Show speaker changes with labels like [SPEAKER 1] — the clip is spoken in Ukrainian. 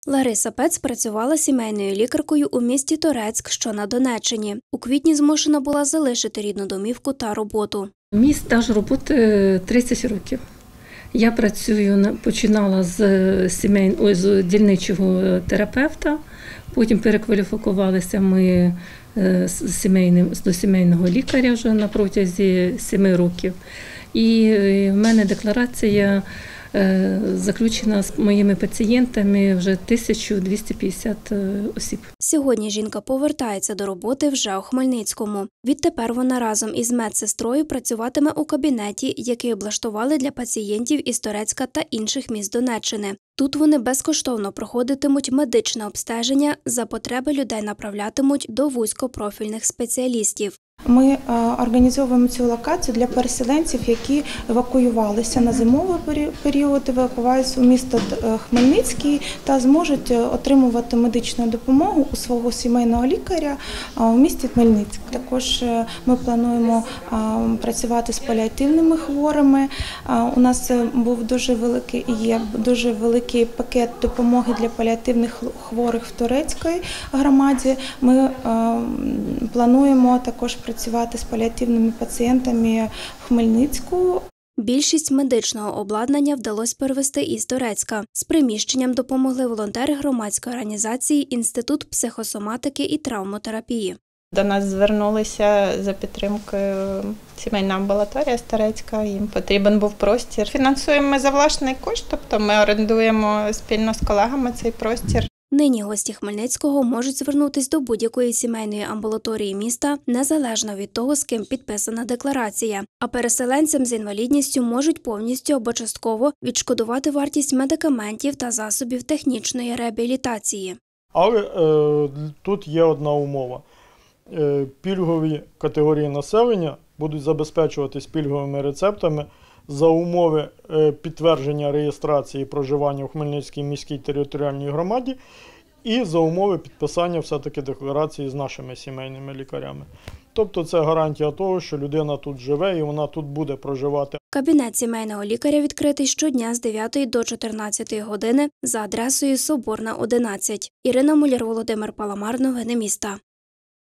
[SPEAKER 1] Лариса Пец працювала сімейною лікаркою у місті Торецьк, що на Донеччині. У квітні змушена була залишити рідну домівку та роботу.
[SPEAKER 2] Мій стаж роботи 30 років. Я починала з дільничого терапевта, потім перекваліфікувалися ми до сімейного лікаря вже на протязі 7 років. І в мене декларація заключена з моїми пацієнтами вже 1250 осіб.
[SPEAKER 1] Сьогодні жінка повертається до роботи вже у Хмельницькому. Відтепер вона разом із медсестрою працюватиме у кабінеті, який облаштували для пацієнтів із Торецька та інших міст Донеччини. Тут вони безкоштовно проходитимуть медичне обстеження, за потреби людей направлятимуть до вузькопрофільних спеціалістів.
[SPEAKER 3] Ми організовуємо цю локацію для переселенців, які евакуювалися на зимовий період, евакуювалися у місто Хмельницький та зможуть отримувати медичну допомогу у свого сімейного лікаря у місті Хмельницький. Також ми плануємо працювати з паліативними хворими. У нас був дуже великий і є дуже великий пакет допомоги для паліативних хворих в Торецькій громаді. Ми плануємо також працювати з паліативними пацієнтами в Хмельницьку.
[SPEAKER 1] Більшість медичного обладнання вдалося перевезти із Торецька. З приміщенням допомогли волонтери громадської організації «Інститут психосоматики і травмотерапії».
[SPEAKER 4] До нас звернулися за підтримкою сімейна амбулаторія з Торецька, їм потрібен був простір. Фінансуємо ми за власний кошт, тобто ми орендуємо спільно з колегами цей простір.
[SPEAKER 1] Нині гості Хмельницького можуть звернутися до будь-якої сімейної амбулаторії міста, незалежно від того, з ким підписана декларація. А переселенцям з інвалідністю можуть повністю або частково відшкодувати вартість медикаментів та засобів технічної реабілітації.
[SPEAKER 5] Але тут є одна умова. Пільгові категорії населення будуть забезпечуватись пільговими рецептами за умови підтвердження реєстрації проживання у Хмельницькій міській територіальній громаді і за умови підписання все-таки декларації з нашими сімейними лікарями. Тобто це гарантія того, що людина тут живе і вона тут буде проживати.
[SPEAKER 1] Кабінет сімейного лікаря відкритий щодня з 9 до 14 години за адресою Соборна, 11. Ірина Муляр, Володимир Паламар. Новини міста.